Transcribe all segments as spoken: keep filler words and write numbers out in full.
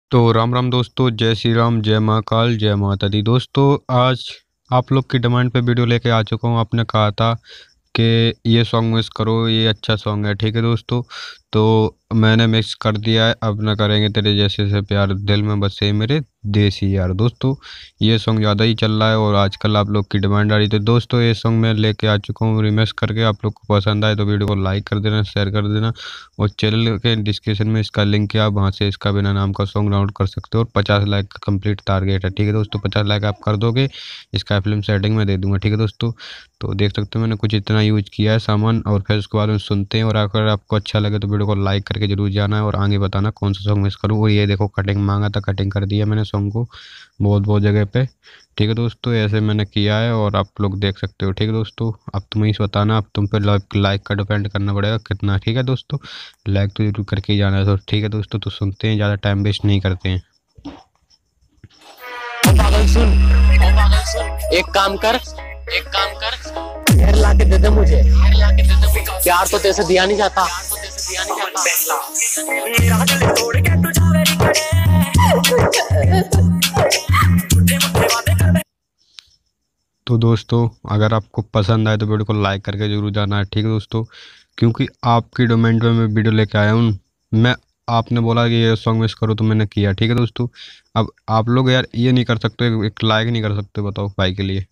तो राम राम दोस्तों, जय श्री राम, जय महाकाल, जय माता दी। दोस्तों आज आप लोग की डिमांड पे वीडियो लेके आ चुका हूँ। आपने कहा था कि ये सॉन्ग मिक्स करो, ये अच्छा सॉन्ग है, ठीक है दोस्तों। तो मैंने मिक्स कर दिया है। अब न करेंगे तेरे जैसे से प्यार, दिल में बसे मेरे देसी यार। दोस्तों ये सॉन्ग ज़्यादा ही चल रहा है और आजकल आप लोग की डिमांड आ रही थी। दोस्तों ये सॉन्ग मैं लेके आ चुका हूँ रिमिक्स करके। आप लोग को पसंद आए तो वीडियो को लाइक कर देना, शेयर कर देना और चैनल के डिस्क्रिप्शन में इसका लिंक है, आप वहाँ से इसका बिना नाम का सॉन्ग डाउनलोड कर सकते हो। और पचास लाइक का कंप्लीट टारगेट है, ठीक है दोस्तों। पचास लाइक आप कर दोगे, इसका फिल्म सेटिंग में दे दूंगा, ठीक है दोस्तों। तो देख सकते हो मैंने कुछ इतना यूज किया है सामान। और फिर उसके बाद में सुनते हैं, और अगर आपको अच्छा लगे तो वीडियो को लाइक करके जरूर जाना है और आगे बताना कौन सा सॉन्ग मिस करूँ। और ये देखो कटिंग मांगा था, कटिंग कर दिया मैंने सॉन्ग को बहुत बहुत जगह पे, ठीक है दोस्तों। ऐसे मैंने किया है और आप लोग देख सकते हो, ठीक है दोस्तों। अब तुम ही बताना, अब तुम पे लाइक का डिपेंड करना पड़ेगा कितना, ठीक है दोस्तों। लाइक तो जरूर करके ही जाना है, तो ठीक है दोस्तों। तो सुनते हैं, ज़्यादा टाइम वेस्ट नहीं करते हैं। ओ पागल सुन, ओ पागल सुन, एक काम कर, एक काम कर, घेर ला के दे दे मुझे, घेर ला के दे दे मुझे। प्यार तो तेरे से दिया नहीं जाता, प्यार तो तेरे से दिया नहीं जाता। मेरा दिल तोड़ के तू जावे रे करे। तो दोस्तों अगर आपको पसंद आए तो वीडियो को लाइक करके जरूर जाना है, ठीक है दोस्तों। क्योंकि आपकी डोमेन में मैं वीडियो लेके आया हूँ। मैं आपने बोला कि ये सॉन्ग मिस करो तो मैंने किया, ठीक है दोस्तों। अब आप लोग यार ये नहीं कर सकते, एक लाइक नहीं कर सकते, बताओ भाई के लिए।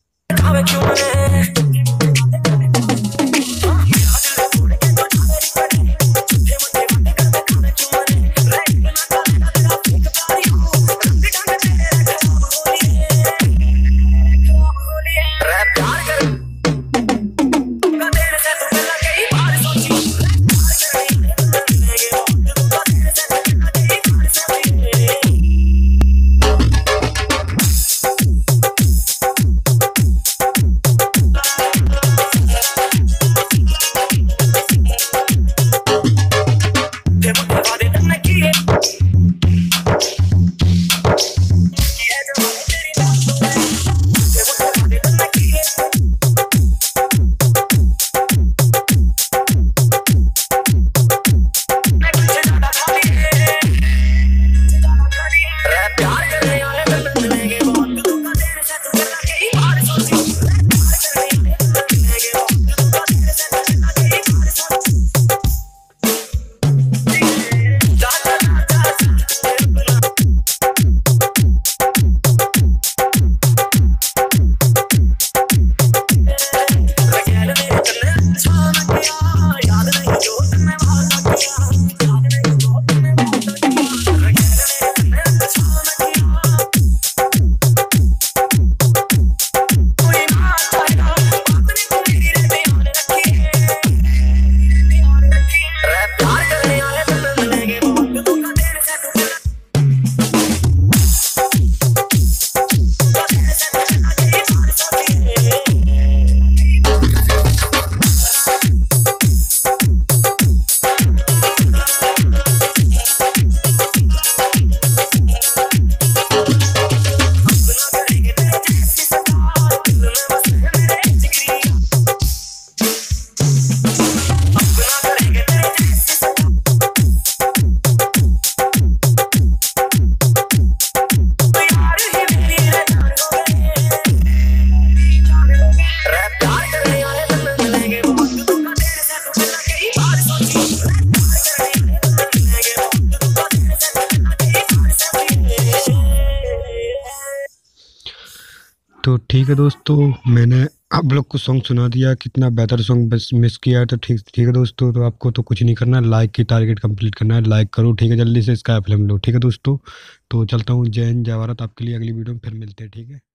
तो ठीक है दोस्तों, मैंने आप लोग को सॉन्ग सुना दिया, कितना बेहतर सॉन्ग बस मिस किया है। तो ठीक ठीक है दोस्तों, तो आपको तो कुछ नहीं करना है, लाइक की टारगेट कंप्लीट करना है। लाइक करो, ठीक है, जल्दी से इसका फिल्म लो, ठीक है दोस्तों। तो चलता हूँ, जय हिंद, जय भारत। आपके लिए अगली वीडियो में फिर मिलते हैं, ठीक है।